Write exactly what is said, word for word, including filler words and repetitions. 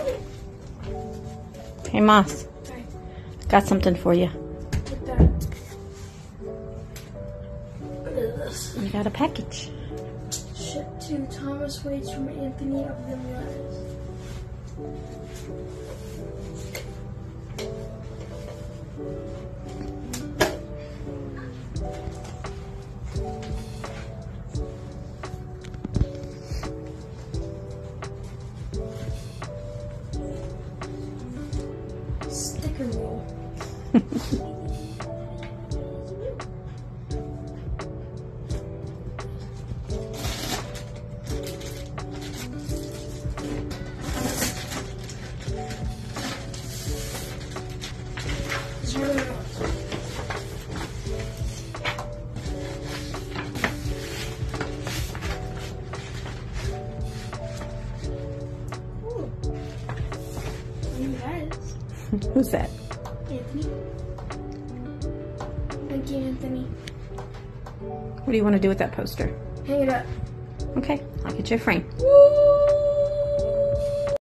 Hey, Moss. Hi. Got something for you. Look at that. Look at this. You got a package. Shipped to Thomas Waits from Anthony of the Rise. Sticker roll. Zero. Ooh. I know who that is. Who's that? Anthony. Thank you, Anthony. What do you want to do with that poster? Hang it up. Okay, I'll get you a frame. Woo!